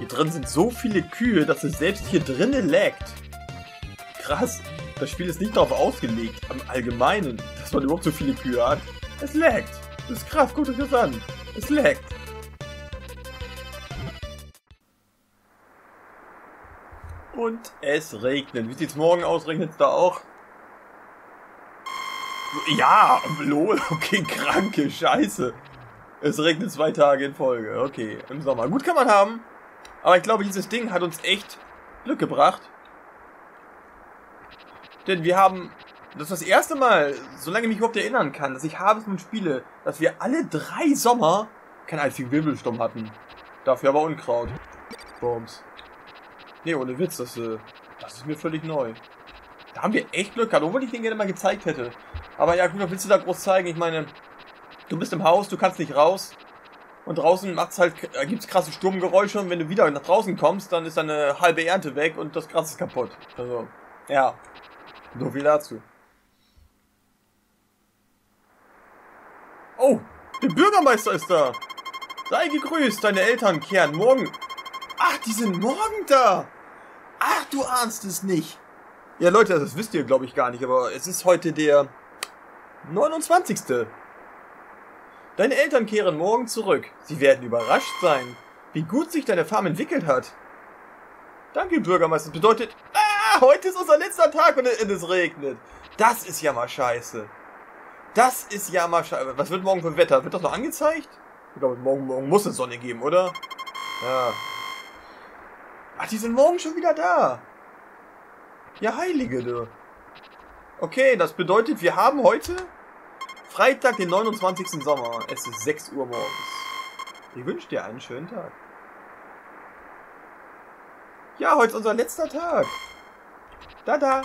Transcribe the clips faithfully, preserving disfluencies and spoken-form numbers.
Hier drin sind so viele Kühe, dass es selbst hier drinnen laggt. Krass. Das Spiel ist nicht darauf ausgelegt, am Allgemeinen, dass man überhaupt so viele Kühe hat. Es laggt. Das ist krass, guckt euch das an. Es laggt. Und es regnet. Wie sieht's morgen aus? Regnet es da auch? Ja, lol, okay, kranke Scheiße. Es regnet zwei Tage in Folge. Okay, im Sommer. Gut kann man haben. Aber ich glaube, dieses Ding hat uns echt Glück gebracht. Denn wir haben, das ist das erste Mal, solange ich mich überhaupt erinnern kann, dass ich Harvest Moon spiele, dass wir alle drei Sommer keinen einzigen Wirbelsturm hatten. Dafür aber Unkraut. Bums. Nee, ohne Witz, das, äh, das ist mir völlig neu. Da haben wir echt Glück gehabt, obwohl ich den gerne mal gezeigt hätte. Aber ja gut, was willst du da groß zeigen? Ich meine, du bist im Haus, du kannst nicht raus. Und draußen macht's halt, äh, gibt's krasse Sturmgeräusche und wenn du wieder nach draußen kommst, dann ist deine halbe Ernte weg und das Gras ist kaputt. Also, ja. So viel dazu. Oh, der Bürgermeister ist da. Sei gegrüßt, deine Eltern kehren morgen. Ach, die sind morgen da. Ach, du ahnst es nicht. Ja, Leute, das wisst ihr, glaube ich, gar nicht, aber es ist heute der neunundzwanzigste Deine Eltern kehren morgen zurück. Sie werden überrascht sein, wie gut sich deine Farm entwickelt hat. Danke, Bürgermeister. Das bedeutet, ah, heute ist unser letzter Tag und es regnet. Das ist ja mal scheiße. Das ist ja mal scheiße. Was wird morgen für Wetter? Wird das noch angezeigt? Ich glaube, morgen, morgen muss es Sonne geben, oder? Ja. Ach, die sind morgen schon wieder da. Ja, Heilige, du. Okay, das bedeutet, wir haben heute Freitag, den neunundzwanzigsten Sommer. Es ist sechs Uhr morgens. Ich wünsche dir einen schönen Tag. Ja, heute ist unser letzter Tag. Da, da.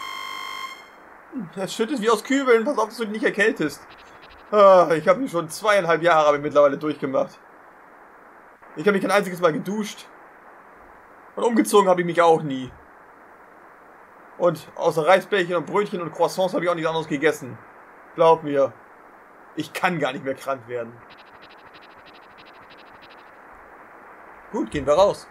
Es schüttet wie aus Kübeln. Pass auf, dass du dich nicht erkältest. Ah, ich habe mich schon zweieinhalb Jahre habe ich mittlerweile durchgemacht. Ich habe mich kein einziges Mal geduscht. Und umgezogen habe ich mich auch nie. Und außer Reisbällchen und Brötchen und Croissants habe ich auch nichts anderes gegessen. Glaub mir. Ich kann gar nicht mehr krank werden. Gut, gehen wir raus.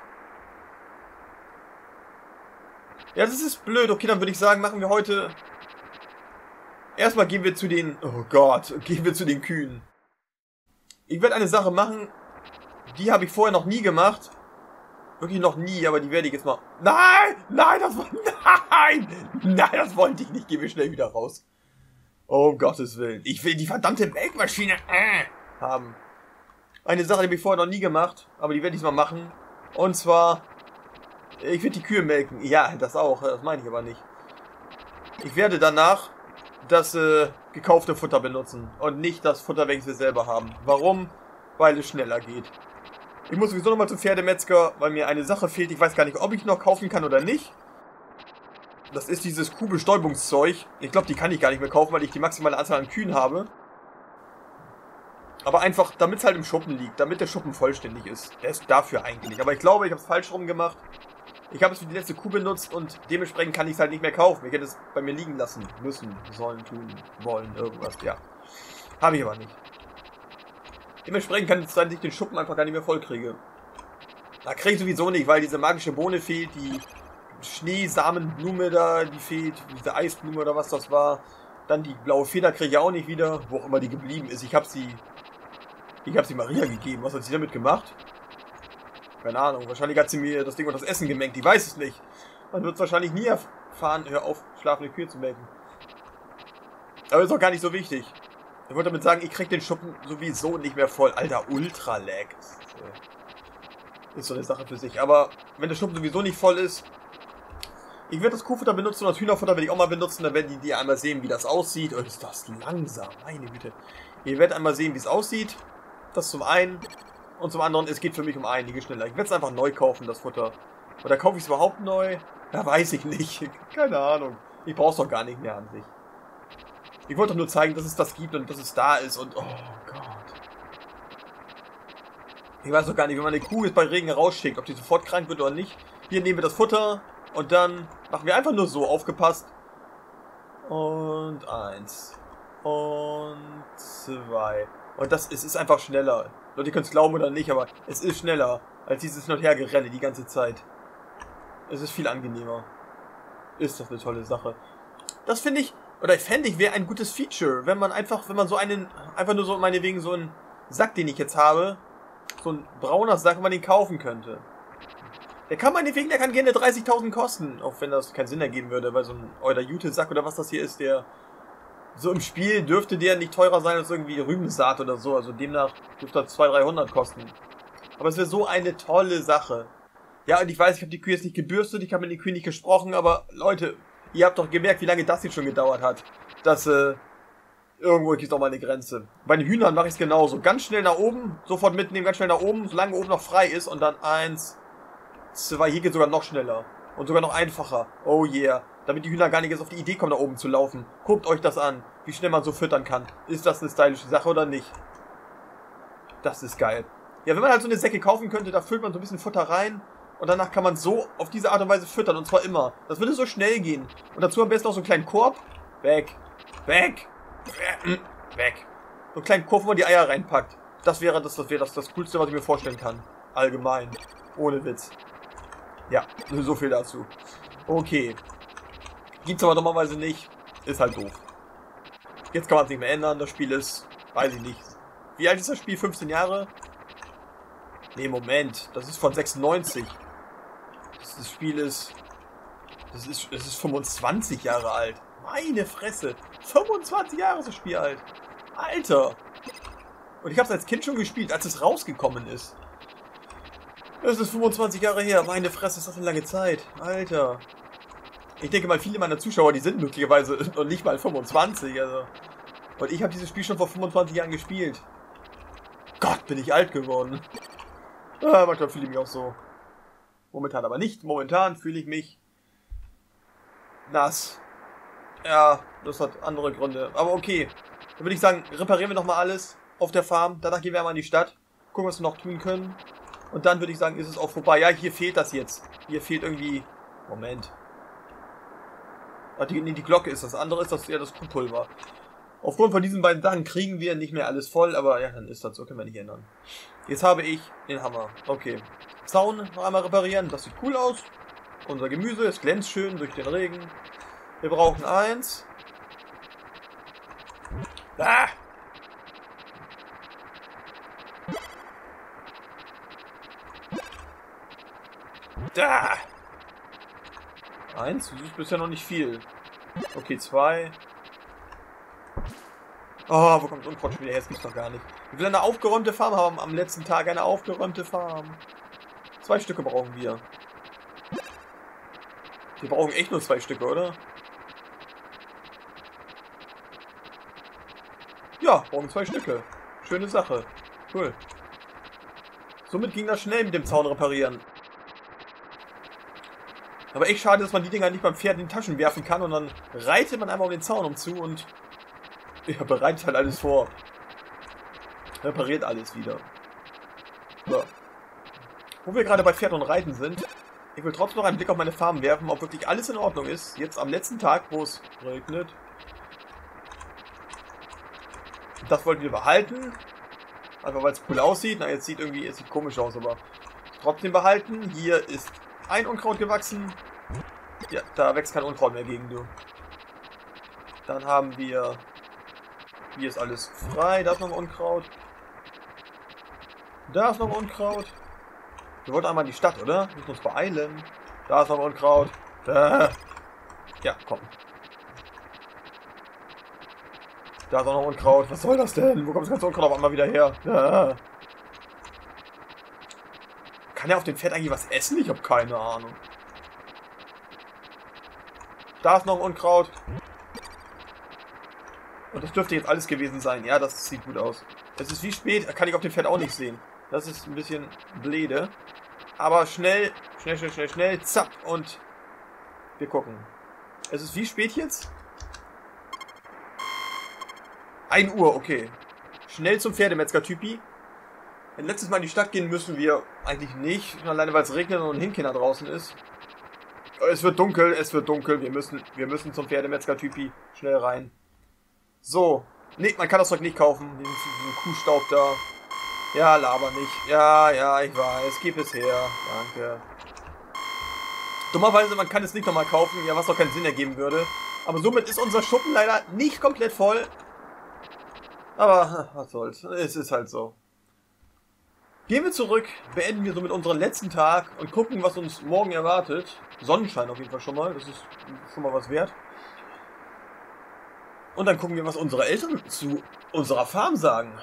Ja, das ist blöd. Okay, dann würde ich sagen, machen wir heute... Erstmal gehen wir zu den... Oh Gott, gehen wir zu den Kühen. Ich werde eine Sache machen, die habe ich vorher noch nie gemacht. Wirklich noch nie, aber die werde ich jetzt mal... Nein! Nein, das war... Nein! Nein, das wollte ich nicht. Gehen wir schnell wieder raus. Oh, um Gottes Willen. Ich will die verdammte Melkmaschine äh, haben. Eine Sache, die habe ich vorher noch nie gemacht, aber die werde ich mal machen. Und zwar... Ich werde die Kühe melken. Ja, das auch. Das meine ich aber nicht. Ich werde danach das äh, gekaufte Futter benutzen. Und nicht das Futter, welches wir selber haben. Warum? Weil es schneller geht. Ich muss sowieso nochmal zum Pferdemetzger, weil mir eine Sache fehlt. Ich weiß gar nicht, ob ich noch kaufen kann oder nicht. Das ist dieses Kuhbestäubungszeug. Ich glaube, die kann ich gar nicht mehr kaufen, weil ich die maximale Anzahl an Kühen habe. Aber einfach, damit es halt im Schuppen liegt. Damit der Schuppen vollständig ist. Der ist dafür eigentlich. Aber ich glaube, ich habe es falsch rum gemacht. Ich habe es für die letzte Kuh benutzt und dementsprechend kann ich es halt nicht mehr kaufen. Ich hätte es bei mir liegen lassen müssen, sollen, tun, wollen, irgendwas, ja. Habe ich aber nicht. Dementsprechend kann es sein, dass ich den Schuppen einfach gar nicht mehr voll kriege. Da kriege ich sowieso nicht, weil diese magische Bohne fehlt, die Schneesamenblume da, die fehlt, diese Eisblume oder was das war. Dann die blaue Feder kriege ich auch nicht wieder, wo auch immer die geblieben ist. Ich habe sie, ich habe sie Maria gegeben. Was hat sie damit gemacht? Keine Ahnung, wahrscheinlich hat sie mir das Ding und das Essen gemengt, ich weiß es nicht. Man wird es wahrscheinlich nie erfahren, hör auf, schlafende Kühe zu melken. Aber ist auch gar nicht so wichtig. Ich wollte damit sagen, ich krieg den Schuppen sowieso nicht mehr voll. Alter, Ultra-Lag. Ist so eine Sache für sich. Aber wenn der Schuppen sowieso nicht voll ist, ich werde das Kuhfutter benutzen und das Hühnerfutter werde ich auch mal benutzen. Dann werden die, die einmal sehen, wie das aussieht. Oh, ist das langsam, meine Güte. Ihr werdet einmal sehen, wie es aussieht. Das zum einen. Und zum anderen, es geht für mich um einige schneller. Ich werde es einfach neu kaufen, das Futter. Oder kaufe ich es überhaupt neu? Ja, weiß ich nicht. Keine Ahnung. Ich brauche es doch gar nicht mehr an sich. Ich wollte doch nur zeigen, dass es das gibt und dass es da ist und... Oh Gott. Ich weiß doch gar nicht, wenn man eine Kuh jetzt bei Regen rausschickt, ob die sofort krank wird oder nicht. Hier nehmen wir das Futter und dann machen wir einfach nur so, aufgepasst. Und eins. Und zwei. Und das es ist einfach schneller. Leute, ihr könnt es glauben oder nicht, aber es ist schneller als dieses Hin- und Hergerenne die ganze Zeit. Es ist viel angenehmer. Ist das eine tolle Sache. Das finde ich, oder fände ich, wäre ein gutes Feature, wenn man einfach, wenn man so einen, einfach nur so meinetwegen so einen Sack, den ich jetzt habe, so ein brauner Sack, wenn man den kaufen könnte. Der kann meinetwegen, der kann gerne dreißigtausend kosten, auch wenn das keinen Sinn ergeben würde, weil so ein euer Jute-Sack oder was das hier ist, der so im Spiel dürfte der nicht teurer sein als irgendwie Rübensaat oder so, also demnach dürfte er zweihundert, dreihundert kosten. Aber es wäre so eine tolle Sache. Ja, und ich weiß, ich habe die Kühe jetzt nicht gebürstet, ich habe mit den Kühen nicht gesprochen, aber Leute, ihr habt doch gemerkt, wie lange das jetzt schon gedauert hat. Dass, äh, irgendwo gibt es auch mal eine Grenze. Bei den Hühnern mache ich es genauso. Ganz schnell nach oben, sofort mitnehmen, ganz schnell nach oben, solange oben noch frei ist und dann eins, zwei, hier geht sogar noch schneller. Und sogar noch einfacher. Oh yeah. Damit die Hühner gar nicht erst auf die Idee kommen, da oben zu laufen. Guckt euch das an, wie schnell man so füttern kann. Ist das eine stylische Sache oder nicht? Das ist geil. Ja, wenn man halt so eine Säcke kaufen könnte, da füllt man so ein bisschen Futter rein. Und danach kann man so auf diese Art und Weise füttern. Und zwar immer. Das würde so schnell gehen. Und dazu am besten auch so einen kleinen Korb. Weg. Weg. Weg. So einen kleinen Korb, wo man die Eier reinpackt. Das wäre das, das wäre das, das Coolste, was ich mir vorstellen kann. Allgemein. Ohne Witz. Ja, so viel dazu. Okay. Gibt's aber normalerweise nicht. Ist halt doof. Jetzt kann man es nicht mehr ändern. Das Spiel ist, weiß ich nicht. Wie alt ist das Spiel? fünfzehn Jahre? Nee, Moment. Das ist von sechsundneunzig. Das, das Spiel ist... Das ist, das ist fünfundzwanzig Jahre alt. Meine Fresse. fünfundzwanzig Jahre ist das Spiel alt. Alter. Und ich habe es als Kind schon gespielt, als es rausgekommen ist. Das ist fünfundzwanzig Jahre her. Meine Fresse, ist das eine lange Zeit. Alter. Ich denke mal, viele meiner Zuschauer, die sind möglicherweise noch nicht mal fünfundzwanzig. Also. Und ich habe dieses Spiel schon vor fünfundzwanzig Jahren gespielt. Gott, bin ich alt geworden. Ah, manchmal fühle ich mich auch so. Momentan aber nicht. Momentan fühle ich mich nass. Ja, das hat andere Gründe. Aber okay. Dann würde ich sagen, reparieren wir nochmal alles auf der Farm. Danach gehen wir einmal in die Stadt. Gucken, was wir noch tun können. Und dann würde ich sagen, ist es auch vorbei. Ja, hier fehlt das jetzt. Hier fehlt irgendwie... Moment. Ach, die, nee, die Glocke ist das. Andere ist das ja das Kuhpulver. Aufgrund von diesen beiden Sachen kriegen wir nicht mehr alles voll. Aber ja, dann ist das so. Können wir nicht ändern. Jetzt habe ich den Hammer. Okay. Zaun noch einmal reparieren. Das sieht cool aus. Unser Gemüse, es glänzt schön durch den Regen. Wir brauchen eins. Ah! Da! Eins, das ist bisher noch nicht viel. Okay, zwei. Oh, wo kommt das Unkraut schon wieder her? Das gibt's doch gar nicht. Wir will eine aufgeräumte Farm haben am letzten Tag. Eine aufgeräumte Farm. Zwei Stücke brauchen wir. Wir brauchen echt nur zwei Stücke, oder? Ja, brauchen zwei Stücke. Schöne Sache. Cool. Somit ging das schnell mit dem Zaun reparieren. Aber echt schade, dass man die Dinger nicht beim Pferd in die Taschen werfen kann und dann reitet man einmal um den Zaun umzu und ja, bereitet halt alles vor. Repariert alles wieder. So. Wo wir gerade bei Pferd und Reiten sind, ich will trotzdem noch einen Blick auf meine Farm werfen, ob wirklich alles in Ordnung ist. Jetzt am letzten Tag, wo es regnet. Das wollten wir behalten. Einfach weil es cool aussieht. Na, jetzt sieht irgendwie, es sieht komisch aus, aber trotzdem behalten. Hier ist ein Unkraut gewachsen. Ja, da wächst kein Unkraut mehr gegen, du. Dann haben wir... Hier ist alles frei. Da ist noch ein Unkraut. Da ist noch ein Unkraut. Wir wollten einmal in die Stadt, oder? Wir müssen uns beeilen. Da ist noch ein Unkraut. Da. Ja, komm. Da ist auch noch Unkraut. Was soll das denn? Wo kommt das ganze Unkraut auf einmal wieder her? Da. Kann er auf dem Pferd eigentlich was essen? Ich habe keine Ahnung. Da ist noch ein Unkraut. Und das dürfte jetzt alles gewesen sein. Ja, das sieht gut aus. Es ist wie spät, kann ich auf dem Pferd auch nicht sehen. Das ist ein bisschen blöde. Aber schnell, schnell, schnell, schnell, schnell, zapp und wir gucken. Es ist wie spät jetzt? ein Uhr, okay. Schnell zum Pferdemetzger-Typi. Wenn letztes Mal in die Stadt gehen müssen wir eigentlich nicht. Alleine weil es regnet und ein Hinkinder draußen ist. Es wird dunkel, es wird dunkel. Wir müssen, wir müssen zum Pferdemetzger-Typi schnell rein. So. Nee, man kann das Zeug nicht kaufen. Den, den Kuhstaub da. Ja, laber nicht. Ja, ja, ich weiß. Gib es her. Danke. Dummerweise, man kann es nicht nochmal kaufen, ja, was auch keinen Sinn ergeben würde. Aber somit ist unser Schuppen leider nicht komplett voll. Aber, was soll's. Es ist halt so. Gehen wir zurück, beenden wir somit unseren letzten Tag und gucken, was uns morgen erwartet. Sonnenschein auf jeden Fall schon mal. Das ist schon mal was wert. Und dann gucken wir, was unsere Eltern zu unserer Farm sagen.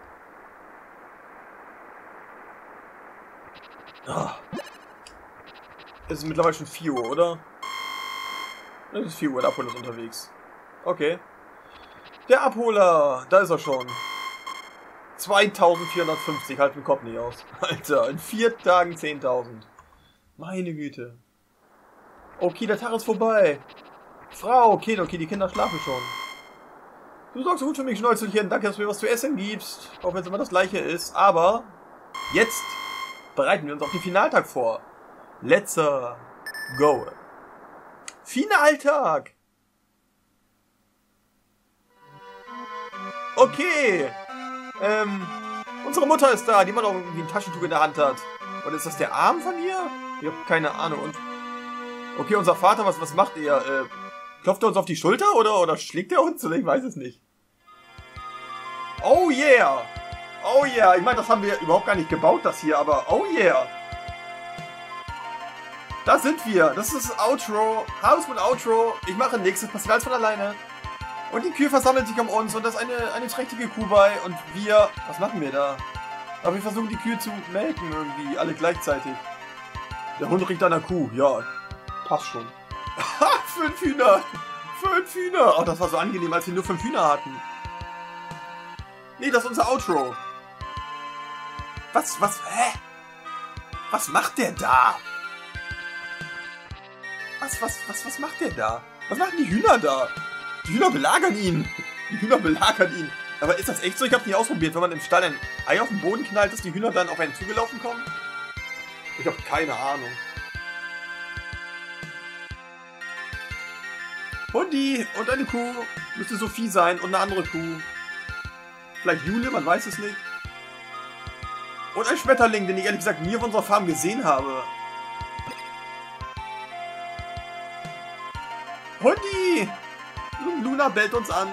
Oh. Es ist mittlerweile schon vier Uhr, oder? Es ist vier Uhr, der Abholer ist unterwegs. Okay. Der Abholer, da ist er schon. zweitausendvierhundertfünfzig, halt den Kopf nicht aus. Alter, in vier Tagen zehntausend. Meine Güte. Okay, der Tag ist vorbei. Frau, okay, okay, die Kinder schlafen schon. Du sorgst so gut für mich, Schnäuzelchen. Danke, dass du mir was zu essen gibst. Auch wenn es immer das gleiche ist. Aber jetzt bereiten wir uns auf den Finaltag vor. Let's go. Finaltag. Okay. Ähm, unsere Mutter ist da, die immer noch irgendwie ein Taschentuch in der Hand hat. Oder ist das der Arm von ihr? Ich habe keine Ahnung. Und okay, unser Vater, was, was macht er? Äh, klopft er uns auf die Schulter oder, oder schlägt er uns? Oder ich weiß es nicht. Oh yeah. Oh yeah. Ich meine, das haben wir überhaupt gar nicht gebaut, das hier, aber oh yeah. Da sind wir. Das ist das Outro. Haus und Outro. Ich mache nichts. Das passiert alles von alleine. Und die Kühe versammeln sich um uns. Und das ist eine, eine trächtige Kuh bei. Und wir... Was machen wir da? Aber wir versuchen die Kühe zu melken irgendwie. Alle gleichzeitig. Der Hund riecht an der Kuh. Ja, passt schon. Fünf Hühner. Fünf Hühner. Oh, das war so angenehm, als wir nur fünf Hühner hatten. Nee, das ist unser Outro. Was, was, hä? Was macht der da? Was, was, was, was macht der da? Was machen die Hühner da? Die Hühner belagern ihn. Die Hühner belagern ihn. Aber ist das echt so? Ich hab's nicht ausprobiert. Wenn man im Stall ein Ei auf den Boden knallt, dass die Hühner dann auf einen zugelaufen kommen? Ich habe keine Ahnung. Hundi und eine Kuh. Müsste Sophie sein und eine andere Kuh. Vielleicht Jule, man weiß es nicht. Und ein Schmetterling, den ich ehrlich gesagt nie auf unserer Farm gesehen habe. Hundi! Luna bellt uns an.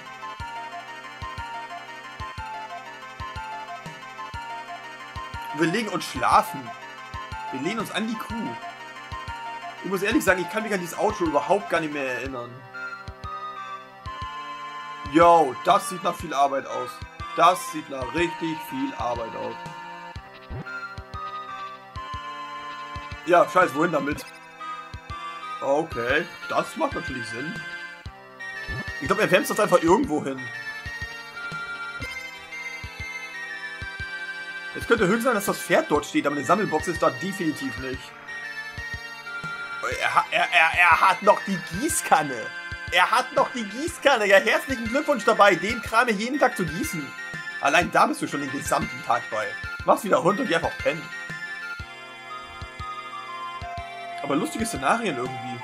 Wir legen uns schlafen. Wir lehnen uns an die Kuh. Ich muss ehrlich sagen, ich kann mich an dieses Outro überhaupt gar nicht mehr erinnern. Yo, das sieht nach viel Arbeit aus. Das sieht nach richtig viel Arbeit aus. Ja, scheiße, wohin damit? Okay, das macht natürlich Sinn. Ich glaube, er wärmt das einfach irgendwo hin. Es könnte höchstens sein, dass das Pferd dort steht, aber eine Sammelbox ist da definitiv nicht. Er, er, er, er hat noch die Gießkanne. Er hat noch die Gießkanne. Ja, herzlichen Glückwunsch dabei, den Kram jeden Tag zu gießen. Allein da bist du schon den gesamten Tag bei. Mach's wieder runter und geh einfach pennen. Aber lustige Szenarien irgendwie.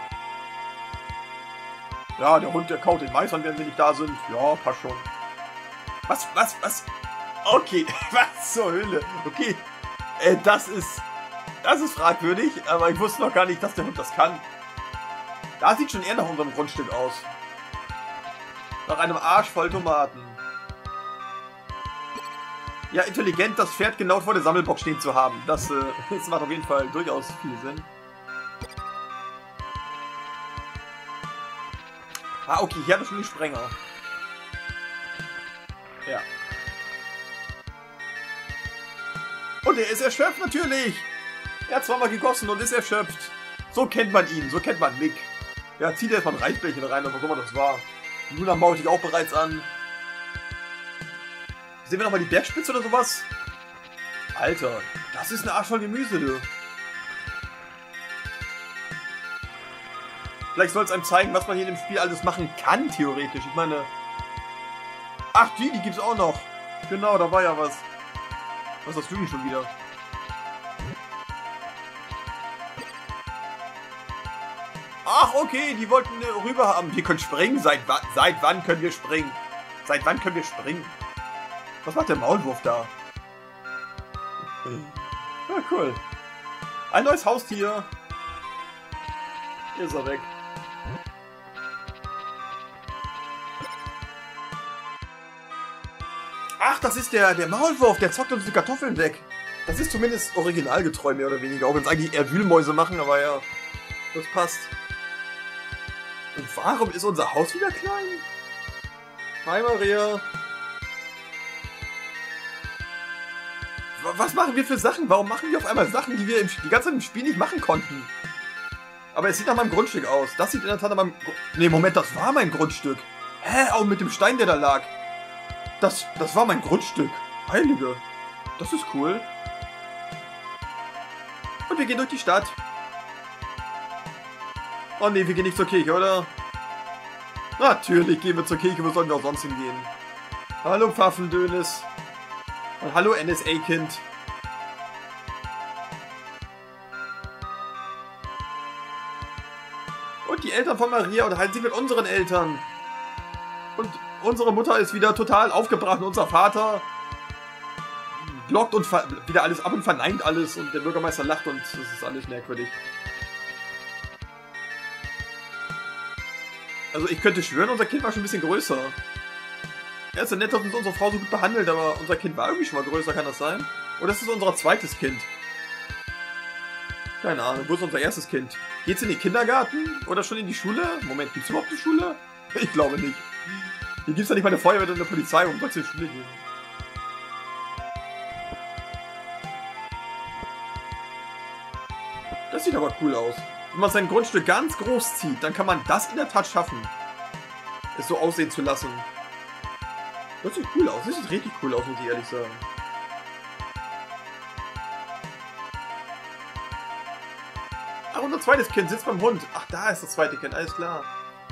Ja, der Hund, der kaut den Mais an, wenn wir nicht da sind. Ja, passt schon. Was, was, was? Okay, was zur Hölle? Okay, äh, das ist... Das ist fragwürdig, aber ich wusste noch gar nicht, dass der Hund das kann. Da sieht schon eher nach unserem Grundstück aus. Nach einem Arsch voll Tomaten. Ja, intelligent, das Pferd genau vor der Sammelbox stehen zu haben. Das, äh, das macht auf jeden Fall durchaus viel Sinn. Ah, okay, hier habe ich schon den Sprenger. Ja. Und er ist erschöpft, natürlich. Er hat zweimal gegossen und ist erschöpft. So kennt man ihn, so kennt man Mick. Ja, zieht erstmal ein Reisbällchen rein, was auch immer das war. Luna mault dich auch bereits an. Sehen wir nochmal die Bergspitze oder sowas? Alter, das ist eine Arsch voll Gemüse, du. Vielleicht soll es einem zeigen, was man hier in dem Spiel alles machen kann, theoretisch. Ich meine... Ach, die, die gibt's auch noch. Genau, da war ja was. Was hast du denn schon wieder? Ach, okay, die wollten äh, rüber haben. Wir können springen. Seit, wa seit wann können wir springen? Seit wann können wir springen? Was macht der Maulwurf da? Ja, cool. Ein neues Haustier. Hier ist er weg. Ach, das ist der, der Maulwurf, der zockt uns die Kartoffeln weg. Das ist zumindest originalgetreu, mehr oder weniger. Auch wenn es eigentlich eher Wühlmäuse machen, aber ja, das passt. Und warum ist unser Haus wieder klein? Hi, Maria. Was machen wir für Sachen? Warum machen wir auf einmal Sachen, die wir im, die ganze Zeit im Spiel nicht machen konnten? Aber es sieht nach meinem Grundstück aus. Das sieht in der Tat nach meinem... Ne, Moment, das war mein Grundstück. Hä? Auch mit dem Stein, der da lag. Das, das war mein Grundstück. Heilige. Das ist cool. Und wir gehen durch die Stadt. Oh ne, wir gehen nicht zur Kirche, oder? Natürlich gehen wir zur Kirche. Wo sollen wir auch sonst hingehen? Hallo, Pfaffendönis. Und hallo, N S A-Kind. Und die Eltern von Maria unterhalten sich mit unseren Eltern. Und unsere Mutter ist wieder total aufgebracht. Und unser Vater blockt und wieder alles ab und verneint alles. Und der Bürgermeister lacht und das ist alles merkwürdig. Also ich könnte schwören, unser Kind war schon ein bisschen größer. Ja, ist ja nett, dass uns unsere Frau so gut behandelt, aber unser Kind war irgendwie schon mal größer, kann das sein? Oder ist das unser zweites Kind? Keine Ahnung, wo ist unser erstes Kind? Geht's in den Kindergarten? Oder schon in die Schule? Moment, gibt's überhaupt eine Schule? Ich glaube nicht. Hier gibt's ja nicht mal eine Feuerwehr oder eine Polizei, warum soll's in die Schule gehen? Das sieht aber cool aus. Wenn man sein Grundstück ganz groß zieht, dann kann man das in der Tat schaffen. Es so aussehen zu lassen. Das sieht cool aus. Das sieht richtig cool aus, muss ich ehrlich sagen. Ach, unser zweites Kind sitzt beim Hund. Ach, da ist das zweite Kind. Alles klar.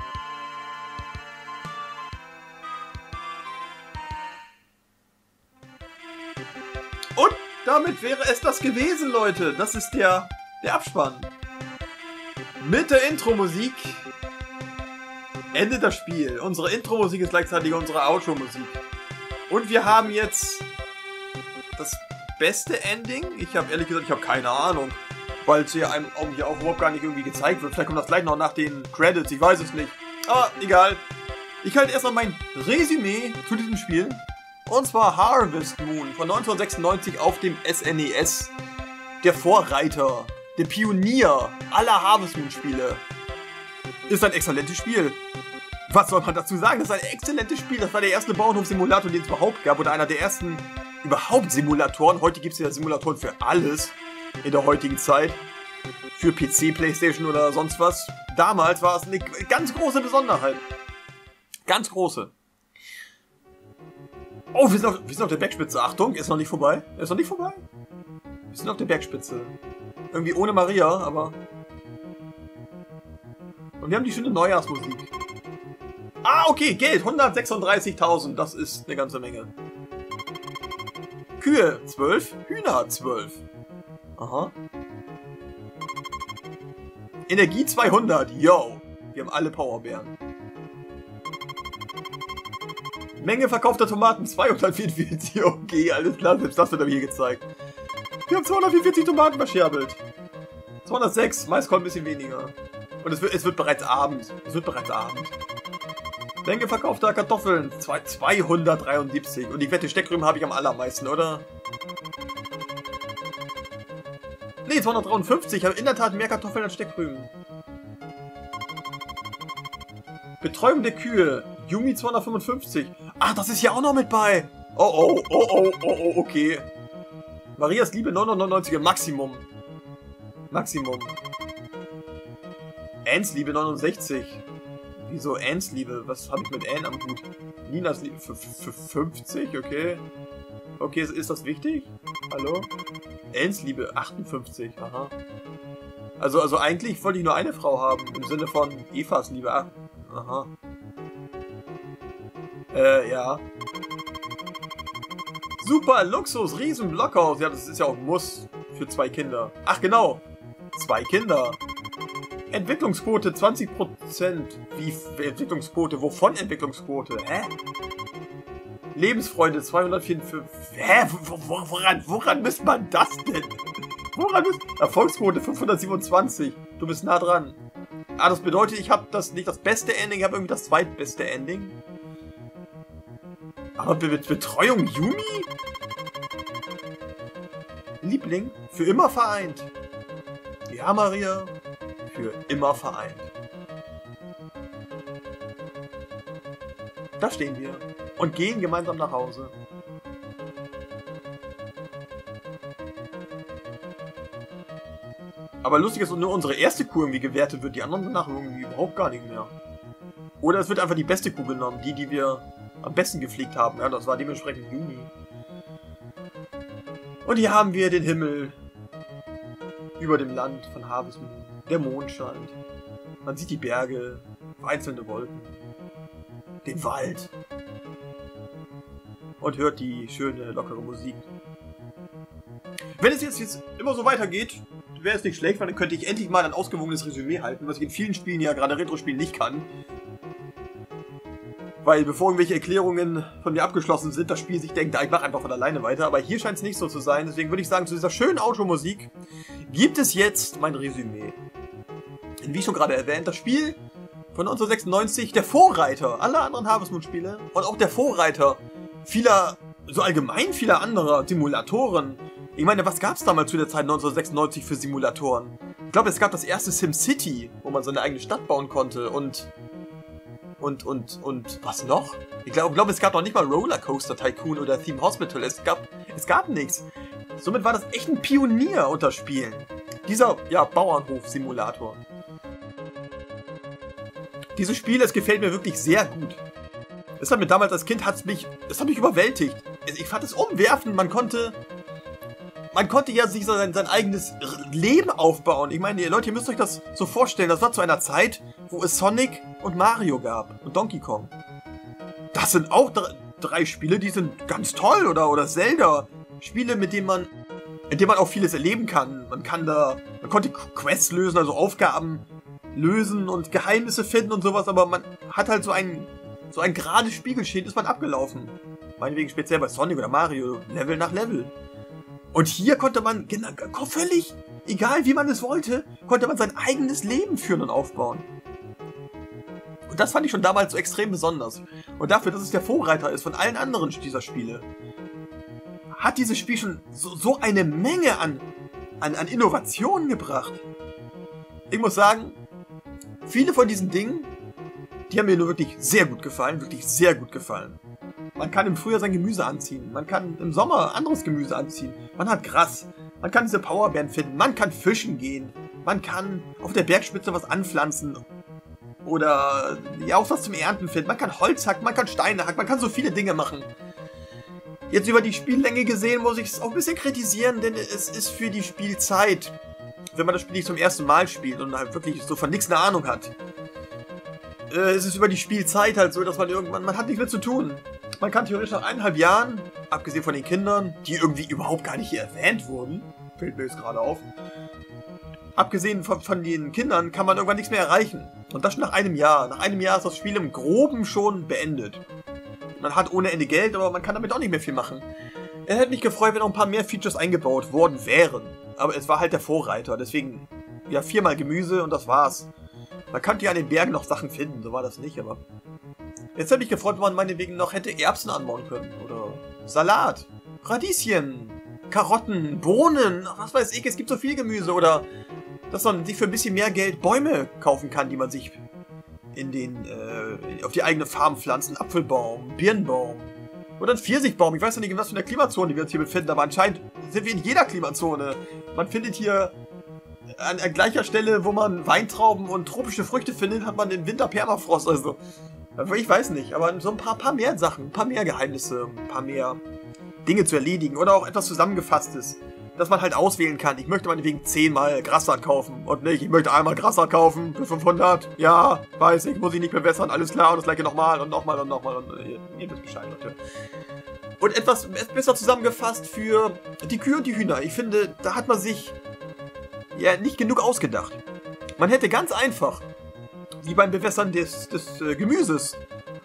Und damit wäre es das gewesen, Leute. Das ist der, der Abspann. Mit der Intro-Musik endet das Spiel. Unsere Intro-Musik ist gleichzeitig unsere Outro-Musik. Und wir haben jetzt das beste Ending. Ich habe ehrlich gesagt, ich habe keine Ahnung. Weil es hier, einem, hier auch überhaupt gar nicht irgendwie gezeigt wird. Vielleicht kommt das gleich noch nach den Credits, ich weiß es nicht. Aber egal. Ich halte erstmal mein Resümee zu diesem Spiel. Und zwar Harvest Moon von neunzehnhundertsechsundneunzig auf dem S N E S. Der Vorreiter, der Pionier aller Harvest Moon Spiele. Ist ein exzellentes Spiel. Was soll man dazu sagen? Das ist ein exzellentes Spiel. Das war der erste Bauernhof-Simulator, den es überhaupt gab. Oder einer der ersten überhaupt Simulatoren. Heute gibt es ja Simulatoren für alles. In der heutigen Zeit. Für P C, Playstation oder sonst was. Damals war es eine ganz große Besonderheit. Ganz große. Oh, wir sind auf, wir sind auf der Bergspitze. Achtung, ist noch nicht vorbei. Ist noch nicht vorbei. Wir sind auf der Bergspitze. Irgendwie ohne Maria, aber... Und wir haben die schöne Neujahrsmusik. Ah, okay, Geld. hundertsechsunddreißigtausend. Das ist eine ganze Menge. Kühe, zwölf. Hühner, zwölf. Aha. Energie zweihundert. Yo. Wir haben alle Powerbeeren. Menge verkaufter Tomaten zweihundertvierundvierzig. Okay, alles klar. Selbst das wird aber hier gezeigt. Wir haben zweihundertvierundvierzig Tomaten verscherbelt. zweihundertsechs. Meist kommt ein bisschen weniger. Und es wird, es wird bereits Abend. Es wird bereits Abend. Menge verkaufter Kartoffeln. zweihundertdreiundsiebzig. Und ich wette, Steckrüben habe ich am allermeisten, oder? Ne, zweihundertdreiundfünfzig. Ich habe in der Tat mehr Kartoffeln als Steckrüben. Betreuung der Kühe. Yumi zweihundertfünfundfünfzig. Ach, das ist hier auch noch mit bei. Oh, oh, oh, oh, oh, oh, okay. Marias Liebe neunhundertneunundneunzig im Maximum. Maximum. Anns Liebe neunundsechzig. Wieso Anns Liebe? Was habe ich mit Ann am Hut? Ninas Liebe für, für fünfzig, okay. Okay, ist das wichtig? Hallo? Anns Liebe achtundfünfzig, aha. Also, also eigentlich wollte ich nur eine Frau haben, im Sinne von Evas Liebe. Ach, aha. Äh, ja. Super Luxus, riesen Blockhaus. Ja, das ist ja auch ein Muss für zwei Kinder. Ach, genau. Zwei Kinder. Entwicklungsquote zwanzig Prozent. Wie Entwicklungsquote? Wovon Entwicklungsquote? Hä? Lebensfreude zweihundertvierundfünfzig. Hä? Woran, woran misst man das denn? Woran misst... Erfolgsquote fünfhundertsiebenundzwanzig. Du bist nah dran. Ah, das bedeutet, ich habe das nicht das beste Ending, ich habe irgendwie das zweitbeste Ending. Aber mit Betreuung Yumi? Liebling, für immer vereint. Ja, Maria, für immer vereint. Da stehen wir und gehen gemeinsam nach Hause. Aber lustig ist, nur unsere erste Kuh irgendwie gewertet wird, die anderen danach irgendwie überhaupt gar nicht mehr. Oder es wird einfach die beste Kuh genommen, die, die wir am besten gepflegt haben. Ja, das war dementsprechend Juni. Und hier haben wir den Himmel über dem Land von Harvest Moon. Der Mond scheint. Man sieht die Berge, einzelne Wolken, den Wald und hört die schöne, lockere Musik. Wenn es jetzt, jetzt immer so weitergeht, wäre es nicht schlecht, weil dann könnte ich endlich mal ein ausgewogenes Resümee halten, was ich in vielen Spielen, ja gerade Retro-Spielen, nicht kann. Weil bevor irgendwelche Erklärungen von mir abgeschlossen sind, das Spiel sich denkt, ich mache einfach von alleine weiter. Aber hier scheint es nicht so zu sein. Deswegen würde ich sagen, zu dieser schönen Automusik gibt es jetzt mein Resümee. Und wie schon gerade erwähnt, das Spiel von neunzehnhundertsechsundneunzig, der Vorreiter aller anderen Harvest Moon Spiele und auch der Vorreiter vieler, so allgemein vieler anderer Simulatoren. Ich meine, was gab es damals zu der Zeit neunzehnhundertsechsundneunzig für Simulatoren? Ich glaube, es gab das erste SimCity, wo man seine eigene Stadt bauen konnte und... Und, und, und, was noch? Ich glaube, glaub, es gab noch nicht mal Rollercoaster Tycoon oder Theme Hospital. Es gab, es gab nichts. Somit war das echt ein Pionier unter Spielen. Dieser, ja, Bauernhof-Simulator. Dieses Spiel, es gefällt mir wirklich sehr gut. Es hat mir damals als Kind, hat's mich, es hat mich überwältigt. Ich fand es umwerfend, man konnte... Man konnte ja sich sein, sein eigenes Leben aufbauen. Ich meine, Leute, ihr müsst euch das so vorstellen. Das war zu einer Zeit, wo es Sonic und Mario gab. Und Donkey Kong. Das sind auch drei, drei Spiele, die sind ganz toll. Oder, oder Zelda. Spiele, mit denen man, in denen man auch vieles erleben kann. Man kann da, man konnte Quests lösen, also Aufgaben lösen und Geheimnisse finden und sowas. Aber man hat halt so ein, so ein gerades Spiegelschild, ist man abgelaufen. Meinetwegen speziell bei Sonic oder Mario. Level nach Level. Und hier konnte man, genau, völlig, egal wie man es wollte, konnte man sein eigenes Leben führen und aufbauen. Und das fand ich schon damals so extrem besonders. Und dafür, dass es der Vorreiter ist von allen anderen dieser Spiele, hat dieses Spiel schon so, so eine Menge an, an, an Innovationen gebracht. Ich muss sagen, viele von diesen Dingen, die haben mir nur wirklich sehr gut gefallen, wirklich sehr gut gefallen. Man kann im Frühjahr sein Gemüse anziehen. Man kann im Sommer anderes Gemüse anziehen. Man hat Gras. Man kann diese Powerbeeren finden. Man kann fischen gehen. Man kann auf der Bergspitze was anpflanzen. Oder ja auch was zum Ernten finden. Man kann Holz hacken, man kann Steine hacken. Man kann so viele Dinge machen. Jetzt über die Spiellänge gesehen muss ich es auch ein bisschen kritisieren, denn es ist für die Spielzeit, wenn man das Spiel nicht zum ersten Mal spielt und halt wirklich so von nichts eine Ahnung hat, äh, ist es über die Spielzeit halt so, dass man irgendwann, man hat nichts mehr zu tun. Man kann theoretisch nach eineinhalb Jahren, abgesehen von den Kindern, die irgendwie überhaupt gar nicht hier erwähnt wurden, fällt mir jetzt gerade auf, abgesehen von, von den Kindern kann man irgendwann nichts mehr erreichen. Und das schon nach einem Jahr. Nach einem Jahr ist das Spiel im Groben schon beendet. Man hat ohne Ende Geld, aber man kann damit auch nicht mehr viel machen. Es hätte mich gefreut, wenn noch ein paar mehr Features eingebaut worden wären. Aber es war halt der Vorreiter, deswegen, ja, viermal Gemüse und das war's. Man könnte ja an den Bergen noch Sachen finden, so war das nicht, aber... Jetzt hätte mich gefreut, wenn man meinetwegen noch hätte Erbsen anbauen können. Oder Salat, Radieschen, Karotten, Bohnen, was weiß ich, es gibt so viel Gemüse. Oder dass man sich für ein bisschen mehr Geld Bäume kaufen kann, die man sich in den, äh, auf die eigene Farm pflanzt. Ein Apfelbaum, Birnenbaum oder ein Pfirsichbaum. Ich weiß ja nicht, in was für einer Klimazone die wir uns hier befinden, aber anscheinend sind wir in jeder Klimazone. Man findet hier... An, an gleicher Stelle, wo man Weintrauben und tropische Früchte findet, hat man im Winter Permafrost, also... Ich weiß nicht, aber so ein paar, paar mehr Sachen, ein paar mehr Geheimnisse, ein paar mehr Dinge zu erledigen oder auch etwas Zusammengefasstes, dass man halt auswählen kann. Ich möchte meinetwegen zehnmal Grassaat kaufen und nicht, ich möchte einmal Grassaat kaufen für fünfhundert. Ja, weiß ich, muss ich nicht bewässern, alles klar und das gleiche nochmal und nochmal und nochmal und ihr, ihr wisst Bescheid, Leute. Und etwas besser zusammengefasst für die Kühe und die Hühner. Ich finde, da hat man sich ja nicht genug ausgedacht. Man hätte ganz einfach, wie beim Bewässern des, des äh, Gemüses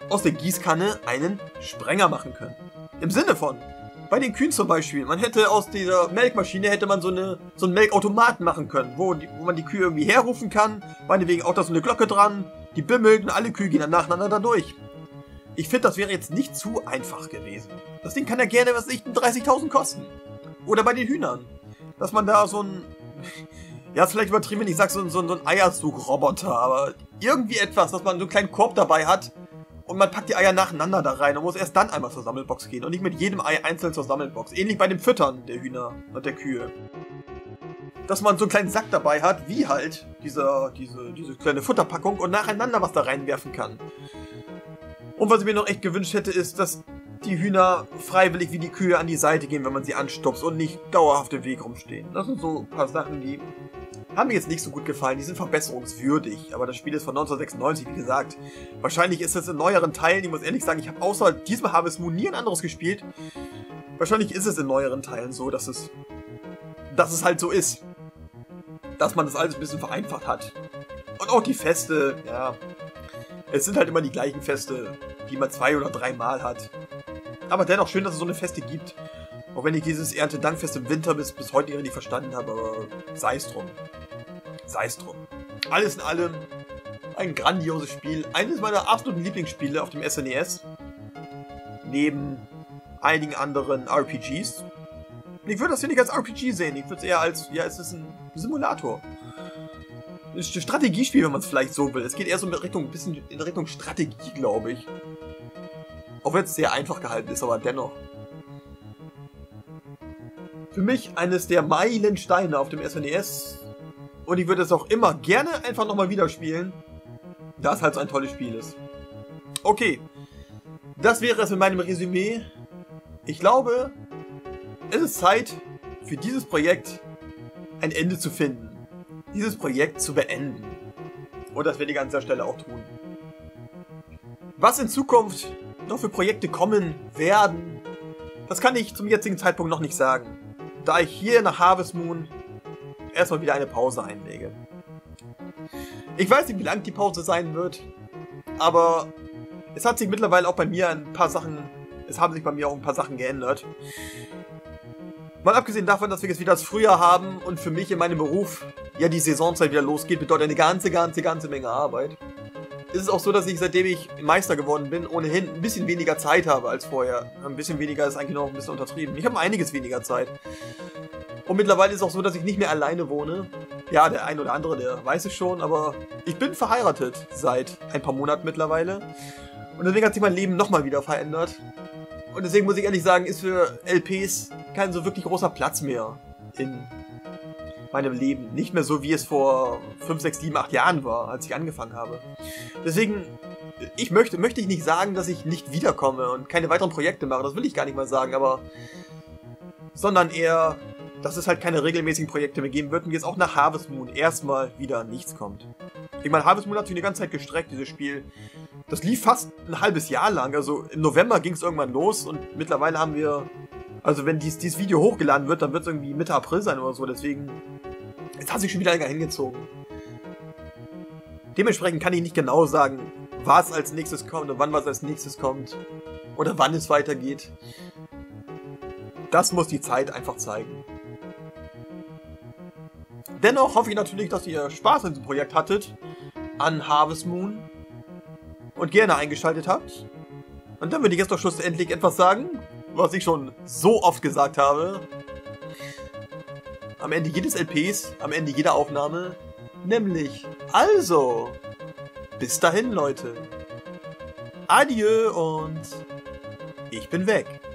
aus der Gießkanne einen Sprenger machen können. Im Sinne von, bei den Kühen zum Beispiel, man hätte aus dieser Melkmaschine hätte man so, eine, so einen Melkautomaten machen können, wo, die, wo man die Kühe irgendwie herrufen kann, meinetwegen auch da so eine Glocke dran, die bimmelt und alle Kühe gehen dann nacheinander da durch. Ich finde, das wäre jetzt nicht zu einfach gewesen. Das Ding kann ja gerne, was ich, dreißigtausend kosten. Oder bei den Hühnern. Dass man da so ein... Ja, ist vielleicht übertrieben, wenn ich sage, so, so, so ein Eiersuchroboter, aber irgendwie etwas, dass man so einen kleinen Korb dabei hat und man packt die Eier nacheinander da rein und muss erst dann einmal zur Sammelbox gehen und nicht mit jedem Ei einzeln zur Sammelbox. Ähnlich bei dem Füttern der Hühner und der Kühe. Dass man so einen kleinen Sack dabei hat, wie halt dieser, diese, diese kleine Futterpackung und nacheinander was da reinwerfen kann. Und was ich mir noch echt gewünscht hätte, ist, dass die Hühner freiwillig wie die Kühe an die Seite gehen, wenn man sie anstupst und nicht dauerhaft im Weg rumstehen. Das sind so ein paar Sachen, die haben mir jetzt nicht so gut gefallen. Die sind verbesserungswürdig. Aber das Spiel ist von neunzehnhundertsechsundneunzig, wie gesagt. Wahrscheinlich ist es in neueren Teilen, ich muss ehrlich sagen, ich habe außer diesem Harvest Moon nie ein anderes gespielt. Wahrscheinlich ist es in neueren Teilen so, dass es, dass es halt so ist. Dass man das alles ein bisschen vereinfacht hat. Und auch die Feste, ja. Es sind halt immer die gleichen Feste, die man zwei oder dreimal hat. Aber dennoch schön, dass es so eine Feste gibt. Auch wenn ich dieses Erntedankfest im Winter bis, bis heute nicht verstanden habe, aber sei es drum. Sei es drum. Alles in allem ein grandioses Spiel. Eines meiner absoluten Lieblingsspiele auf dem S N E S. Neben einigen anderen R P Gs. Ich würde das hier nicht als R P G sehen. Ich würde es eher als, ja, es ist ein Simulator. Ein Strategiespiel, wenn man es vielleicht so will. Es geht eher so in Richtung, ein bisschen in Richtung Strategie, glaube ich. Auch wenn es sehr einfach gehalten ist, aber dennoch. Für mich eines der Meilensteine auf dem S N E S. Und ich würde es auch immer gerne einfach nochmal wieder spielen, da es halt so ein tolles Spiel ist. Okay. Das wäre es in meinem Resümee. Ich glaube, es ist Zeit für dieses Projekt ein Ende zu finden. Dieses Projekt zu beenden. Und das werde ich an dieser Stelle auch tun. Was in Zukunft noch für Projekte kommen werden, das kann ich zum jetzigen Zeitpunkt noch nicht sagen. Da ich hier nach Harvest Moon erstmal wieder eine Pause einlege. Ich weiß nicht, wie lang die Pause sein wird, aber es hat sich mittlerweile auch bei mir ein paar Sachen, es haben sich bei mir auch ein paar Sachen geändert. Mal abgesehen davon, dass wir jetzt wieder das Frühjahr haben und für mich in meinem Beruf ja die Saisonzeit wieder losgeht, bedeutet eine ganze, ganze, ganze Menge Arbeit. Ist es auch so, dass ich, seitdem ich Meister geworden bin, ohnehin ein bisschen weniger Zeit habe als vorher. Ein bisschen weniger ist eigentlich noch ein bisschen untertrieben. Ich habe einiges weniger Zeit. Und mittlerweile ist es auch so, dass ich nicht mehr alleine wohne. Ja, der ein oder andere, der weiß es schon, aber ich bin verheiratet seit ein paar Monaten mittlerweile. Und deswegen hat sich mein Leben nochmal wieder verändert. Und deswegen muss ich ehrlich sagen, ist für L Ps kein so wirklich großer Platz mehr in meinem Leben. Nicht mehr so, wie es vor fünf, sechs, sieben, acht Jahren war, als ich angefangen habe. Deswegen, ich möchte, möchte ich nicht sagen, dass ich nicht wiederkomme und keine weiteren Projekte mache. Das will ich gar nicht mal sagen, aber... Sondern eher, dass es halt keine regelmäßigen Projekte mehr geben wird und jetzt auch nach Harvest Moon erstmal wieder nichts kommt. Ich meine, Harvest Moon hat sich eine ganze Zeit gestreckt, dieses Spiel. Das lief fast ein halbes Jahr lang. Also im November ging es irgendwann los und mittlerweile haben wir... Also wenn dies, dieses Video hochgeladen wird, dann wird es irgendwie Mitte April sein oder so. Deswegen... Es hat sich schon wieder länger hingezogen. Dementsprechend kann ich nicht genau sagen, was als nächstes kommt und wann was als nächstes kommt. Oder wann es weitergeht. Das muss die Zeit einfach zeigen. Dennoch hoffe ich natürlich, dass ihr Spaß an diesem Projekt hattet. An Harvest Moon. Und gerne eingeschaltet habt. Und dann würde ich jetzt doch schlussendlich etwas sagen, was ich schon so oft gesagt habe. Am Ende jedes L Ps, am Ende jeder Aufnahme. Nämlich, also, bis dahin, Leute. Adieu und ich bin weg.